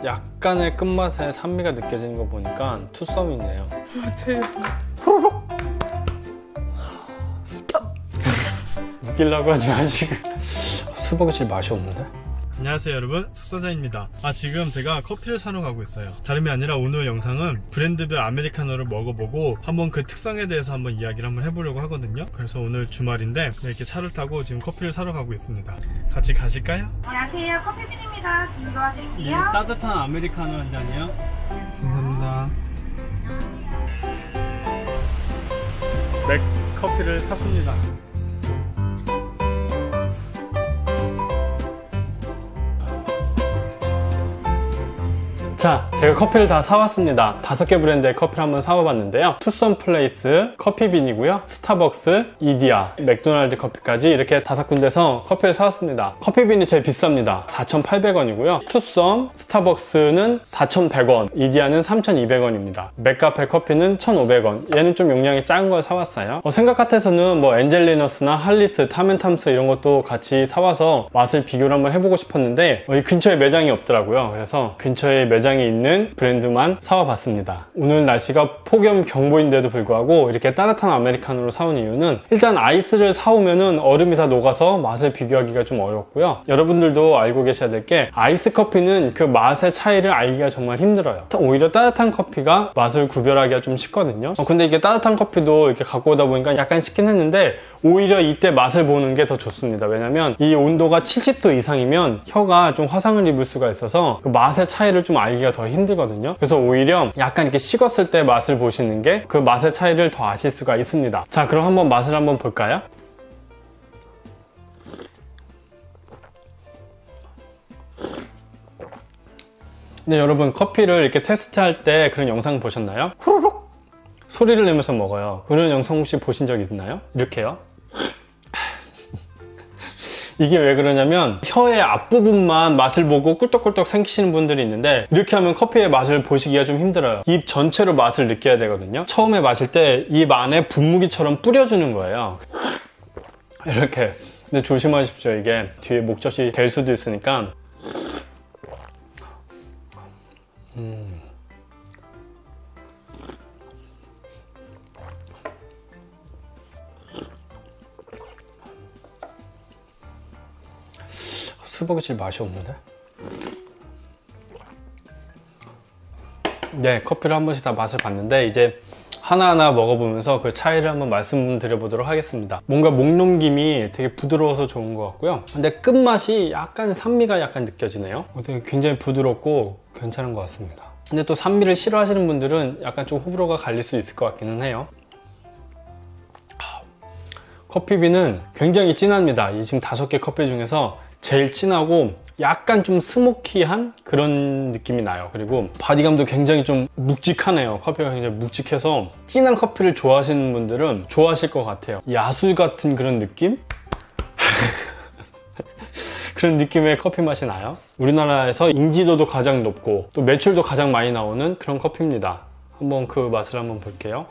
약간의 끝맛에 산미가 느껴지는 거 보니까 투썸이네요. 대박. 후루룩! 웃기려고 하지 마시고. 수박이 맛이 없는데? 안녕하세요 여러분, 숙사자입니다. 지금 제가 커피를 사러 가고 있어요. 다름이 아니라 오늘 영상은 브랜드별 아메리카노를 먹어보고 한번 그 특성에 대해서 한번 이야기를 한번 해보려고 하거든요. 그래서 오늘 주말인데 이렇게 차를 타고 지금 커피를 사러 가고 있습니다. 같이 가실까요? 안녕하세요, 커피빈입니다. 지금 도와드릴게요. 따뜻한 아메리카노 한 잔이요. 감사합니다. 맥 커피를 샀습니다. 자, 제가 커피를 다 사왔습니다. 5개 브랜드의 커피를 한번 사와봤는데요. 투썸 플레이스, 커피빈이고요. 스타벅스, 이디야, 맥도날드 커피까지 이렇게 5군데서 커피를 사왔습니다. 커피빈이 제일 비쌉니다. 4,800원이고요. 투썸, 스타벅스는 4,100원, 이디야는 3,200원입니다. 맥카페 커피는 1,500원. 얘는 좀 용량이 작은 걸 사왔어요. 생각 같아서는 뭐 엔젤리너스나 할리스, 탐앤탐스 이런 것도 같이 사와서 맛을 비교를 한번 해보고 싶었는데 이 근처에 매장이 없더라고요. 그래서 근처에 매장이 있는 브랜드만 사와봤습니다. 오늘 날씨가 폭염 경보인데도 불구하고 이렇게 따뜻한 아메리카노를 사온 이유는 일단 아이스를 사오면은 얼음이 다 녹아서 맛을 비교하기가 좀 어렵고요. 여러분들도 알고 계셔야 될 게 아이스 커피는 그 맛의 차이를 알기가 정말 힘들어요. 오히려 따뜻한 커피가 맛을 구별하기가 좀 쉽거든요. 근데 이게 따뜻한 커피도 이렇게 갖고 오다 보니까 약간 식긴 했는데 오히려 이때 맛을 보는 게 더 좋습니다. 왜냐면 이 온도가 70도 이상이면 혀가 좀 화상을 입을 수가 있어서 그 맛의 차이를 좀 알기가 더 힘들거든요. 그래서 오히려 약간 이렇게 식었을 때 맛을 보시는 게 그 맛의 차이를 더 아실 수가 있습니다. 자, 그럼 한번 맛을 한번 볼까요? 네, 여러분 커피를 이렇게 테스트할 때 그런 영상 보셨나요? 후루룩 소리를 내면서 먹어요. 그런 영상 혹시 보신 적 있나요? 이렇게요. 이게 왜 그러냐면 혀의 앞부분만 맛을 보고 꿀떡꿀떡 삼키시는 분들이 있는데 이렇게 하면 커피의 맛을 보시기가 좀 힘들어요. 입 전체로 맛을 느껴야 되거든요. 처음에 마실 때 입 안에 분무기처럼 뿌려주는 거예요. 이렇게. 근데 조심하십시오. 이게 뒤에 목젖이 될 수도 있으니까. 수박이 맛이 없는데? 네, 커피를 한 번씩 다 맛을 봤는데 이제 하나하나 먹어보면서 그 차이를 한번 말씀드려보도록 하겠습니다. 뭔가 목넘김이 되게 부드러워서 좋은 것 같고요. 근데 끝맛이 약간 산미가 약간 느껴지네요. 되게 굉장히 부드럽고 괜찮은 것 같습니다. 근데 또 산미를 싫어하시는 분들은 약간 좀 호불호가 갈릴 수 있을 것 같기는 해요. 커피빈은 굉장히 진합니다. 이 지금 5개 커피 중에서 제일 진하고 약간 좀 스모키한 그런 느낌이 나요. 그리고 바디감도 굉장히 좀 묵직하네요. 커피가 굉장히 묵직해서 진한 커피를 좋아하시는 분들은 좋아하실 것 같아요. 야수 같은 그런 느낌? 그런 느낌의 커피 맛이 나요. 우리나라에서 인지도도 가장 높고 또 매출도 가장 많이 나오는 그런 커피입니다. 한번 그 맛을 한번 볼게요.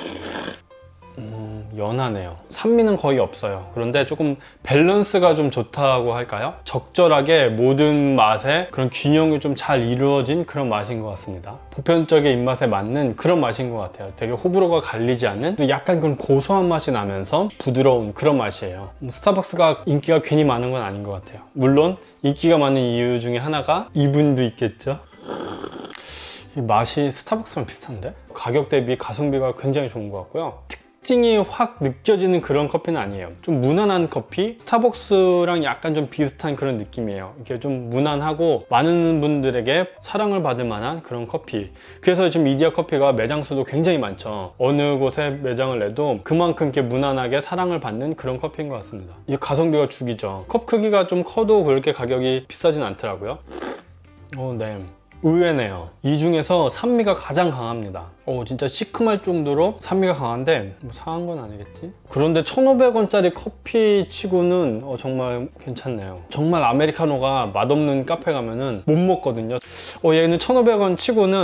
연하네요. 산미는 거의 없어요. 그런데 조금 밸런스가 좀 좋다고 할까요? 적절하게 모든 맛의 그런 균형이 좀 잘 이루어진 그런 맛인 것 같습니다. 보편적인 입맛에 맞는 그런 맛인 것 같아요. 되게 호불호가 갈리지 않는 또 약간 그런 고소한 맛이 나면서 부드러운 그런 맛이에요. 스타벅스가 인기가 괜히 많은 건 아닌 것 같아요. 물론 인기가 많은 이유 중에 하나가 이분도 있겠죠. 이 맛이 스타벅스랑 비슷한데? 가격 대비 가성비가 굉장히 좋은 것 같고요. 특징이 확 느껴지는 그런 커피는 아니에요. 좀 무난한 커피? 스타벅스랑 약간 좀 비슷한 그런 느낌이에요. 이게 좀 무난하고 많은 분들에게 사랑을 받을 만한 그런 커피. 그래서 지금 이디야 커피가 매장 수도 굉장히 많죠. 어느 곳에 매장을 내도 그만큼 이렇게 무난하게 사랑을 받는 그런 커피인 것 같습니다. 이 가성비가 죽이죠. 컵 크기가 좀 커도 그렇게 가격이 비싸진 않더라고요. 네. 의외네요. 이 중에서 산미가 가장 강합니다. 진짜 시큼할 정도로 산미가 강한데 뭐 상한 건 아니겠지? 그런데 1,500원짜리 커피 치고는 정말 괜찮네요. 정말 아메리카노가 맛없는 카페 가면은 못 먹거든요. 얘는 1,500원 치고는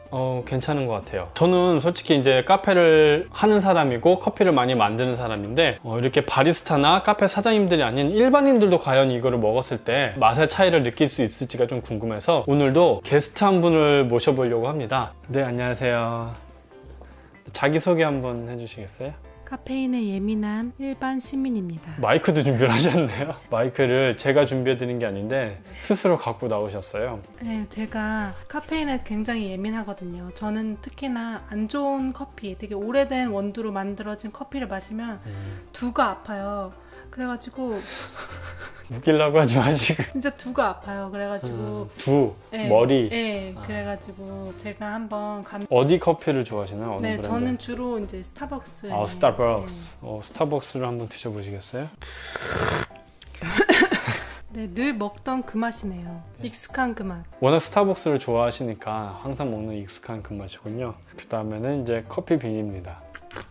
괜찮은 것 같아요. 저는 솔직히 이제 카페를 하는 사람이고 커피를 많이 만드는 사람인데 이렇게 바리스타나 카페 사장님들이 아닌 일반인들도 과연 이거를 먹었을 때 맛의 차이를 느낄 수 있을지가 좀 궁금해서 오늘도 게스트 한 분을 모셔보려고 합니다. 네, 안녕하세요. 자기소개 한번 해주시겠어요? 카페인에 예민한 일반 시민입니다. 마이크도 준비를 하셨네요. 마이크를 제가 준비해드린 게 아닌데 스스로 갖고 나오셨어요. 네, 제가 카페인에 굉장히 예민하거든요. 저는 특히나 안 좋은 커피, 되게 오래된 원두로 만들어진 커피를 마시면 두가 아파요. 그래가지고 웃기려고 하지 마시고. 진짜 두가 아파요. 그래가지고 두, 네, 머리. 네, 그래가지고 제가 한번 어디 커피를 좋아하시나요? 어느 네, 브랜드? 저는 주로 이제 스타벅스. 스타벅스. 스타벅스를 한번 드셔보시겠어요? 네, 늘 먹던 그 맛이네요. 익숙한 그 맛. 워낙 스타벅스를 좋아하시니까 항상 먹는 익숙한 그 맛이군요. 그 다음에는 이제 커피 빈입니다.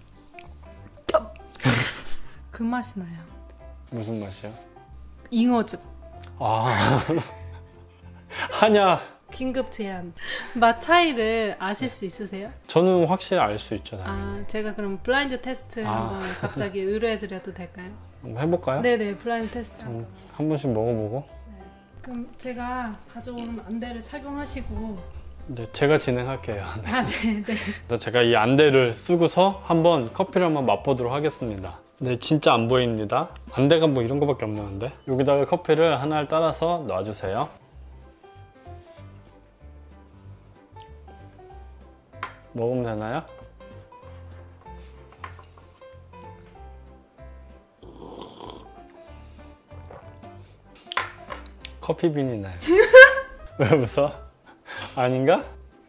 그 맛이 나요. 무슨 맛이요? 잉어즙. 한약. 긴급 제안. 맛 차이를 아실 수 있으세요? 저는 확실히 알 수 있죠, 당연히. 제가 그럼 블라인드 테스트 한번 갑자기 의뢰해드려도 될까요? 한번 해볼까요? 네네, 블라인드 테스트. 한 번씩 먹어보고. 그럼 제가 가져온 안대를 착용하시고. 네, 제가 진행할게요. 네네. 그래서 제가 이 안대를 쓰고서 한번 커피를 한번 맛보도록 하겠습니다. 네, 진짜 안 보입니다. 안대가 뭐 이런 거밖에 없는데. 여기다가 커피를 하나를 따라서 놔주세요. 먹으면 되나요? 커피빈이 나요. 왜 웃어? 아닌가?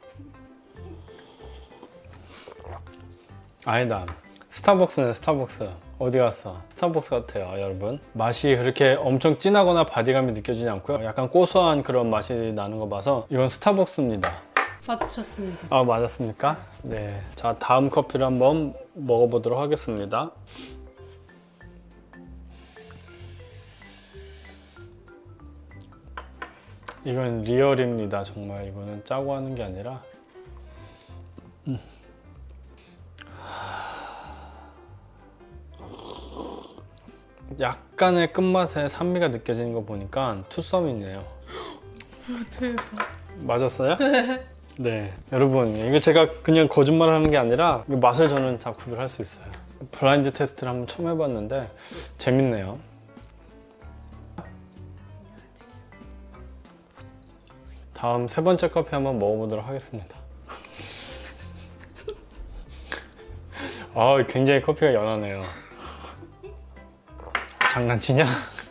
아니다. 스타벅스네, 스타벅스. 어디 갔어? 스타벅스 같아요, 여러분. 맛이 그렇게 엄청 진하거나 바디감이 느껴지지 않고요. 약간 고소한 그런 맛이 나는 거 봐서 이건 스타벅스입니다. 맞췄습니다. 맞았습니까? 네. 자, 다음 커피를 한번 먹어보도록 하겠습니다. 이건 리얼입니다. 정말 이거는 짜고 하는 게 아니라 약간의 끝맛에 산미가 느껴지는 거 보니까 투썸이네요. 대박. 맞았어요? 네. 여러분, 이게 제가 그냥 거짓말 하는 게 아니라 맛을 저는 다 구별할 수 있어요. 블라인드 테스트를 한번 처음 해봤는데 재밌네요. 다음 세 번째 커피 한번 먹어보도록 하겠습니다. 굉장히 커피가 연하네요. 장난치냐?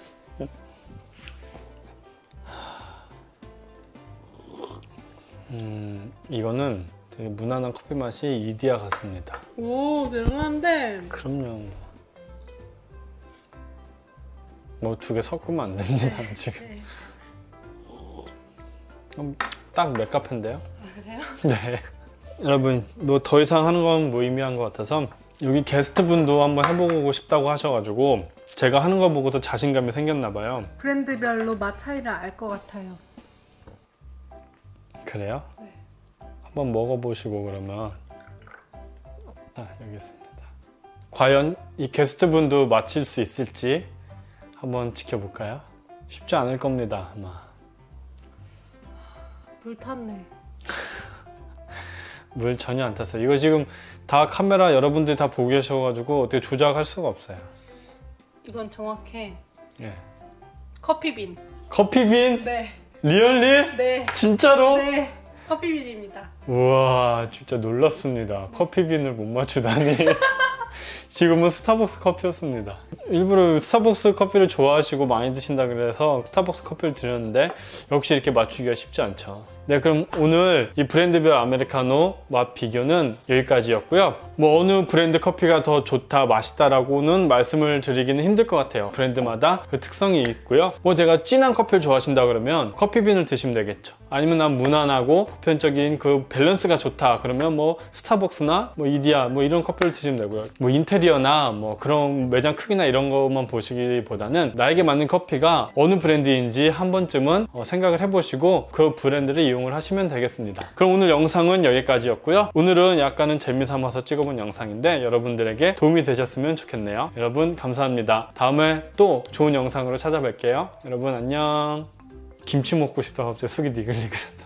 이거는 되게 무난한 커피 맛이 이디야 같습니다. 오, 대단한데. 그럼요. 뭐 두 개 섞으면 안 됩니다, 지금. 딱 맥카페인데요? 그래요? 네. 여러분, 뭐 더 이상 하는 건 무의미한 것 같아서 여기 게스트분도 한번 해보고 싶다고 하셔가지고 제가 하는 거 보고서 자신감이 생겼나 봐요. 브랜드별로 맛 차이를 알 것 같아요. 그래요? 네. 한번 먹어보시고 그러면. 여기 있습니다. 과연 이 게스트분도 맞힐 수 있을지 한번 지켜볼까요? 쉽지 않을 겁니다, 아마. 물 탔네. 물 전혀 안 탔어요. 이거 지금 다 카메라 여러분들이 다 보고 계셔가지고 어떻게 조작할 수가 없어요. 이건 정확해. 예. 커피빈. 커피빈? 네. 리얼리? 네. 진짜로? 네. 커피빈입니다. 우와, 진짜 놀랍습니다. 커피빈을 못 맞추다니. 지금은 스타벅스 커피였습니다. 일부러 스타벅스 커피를 좋아하시고 많이 드신다 그래서 스타벅스 커피를 드렸는데 역시 이렇게 맞추기가 쉽지 않죠. 네, 그럼 오늘 이 브랜드별 아메리카노 맛 비교는 여기까지였고요. 뭐 어느 브랜드 커피가 더 좋다, 맛있다라고는 말씀을 드리기는 힘들 것 같아요. 브랜드마다 그 특성이 있고요. 뭐 내가 진한 커피를 좋아하신다 그러면 커피빈을 드시면 되겠죠. 아니면 난 무난하고 보편적인 그 밸런스가 좋다 그러면 뭐 스타벅스나 뭐 이디야 뭐 이런 커피를 드시면 되고요. 뭐 인테리어 인테리어나 뭐 그런 매장 크기나 이런 것만 보시기보다는 나에게 맞는 커피가 어느 브랜드인지 한 번쯤은 생각을 해보시고 그 브랜드를 이용을 하시면 되겠습니다. 그럼 오늘 영상은 여기까지였고요. 오늘은 약간은 재미삼아서 찍어본 영상인데 여러분들에게 도움이 되셨으면 좋겠네요. 여러분 감사합니다. 다음에 또 좋은 영상으로 찾아뵐게요. 여러분 안녕. 김치 먹고 싶다 갑자기 속이 니글니글.